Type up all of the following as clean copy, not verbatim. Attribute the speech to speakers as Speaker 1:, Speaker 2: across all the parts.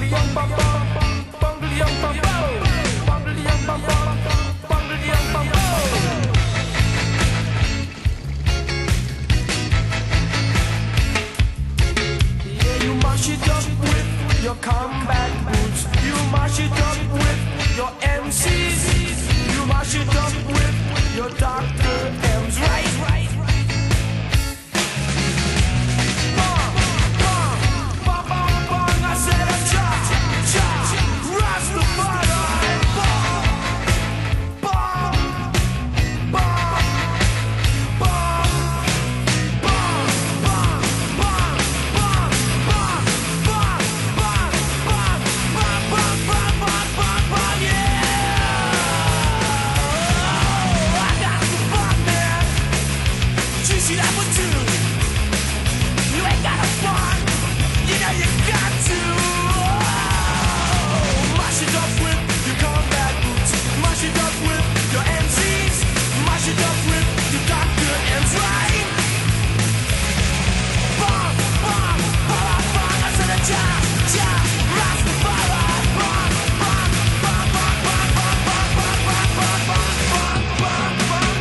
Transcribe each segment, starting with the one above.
Speaker 1: Your combat boots, you mash it up with your MCs, you mash it up with your Dr. M's, right? Bong, bong, bong, bong, bong, I said a cha, Rastafari, bong, bong, bong, bong, bong, bong, bong, bong, bong. See that one too. You ain't got a fun. You know you got to. Mash it up with your combat boots. Mash it up with your MCs. Mash it up with your Dr. M's, right? Bong, bong, bong, bong. I said a cha, Rastafari. Bong, bong, bong, bong, bong, bong, bong, bong, bong, bong, bong, bong, bong.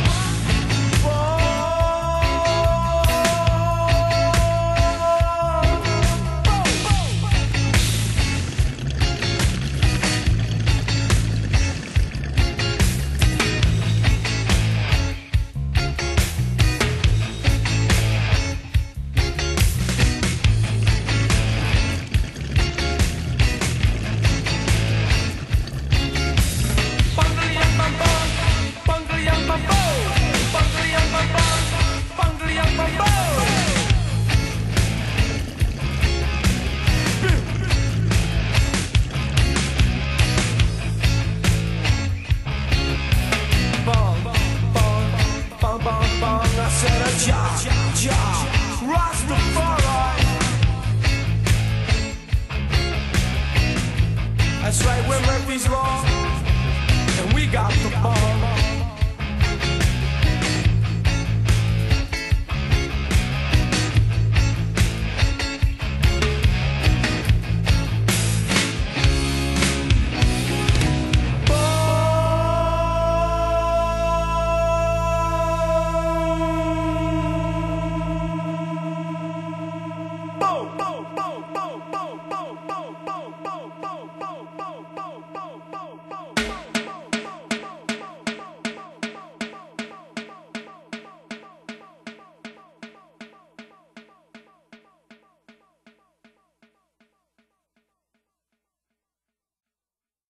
Speaker 1: Rastafari. That's right, we're Murphy's Law, and we got the bomb.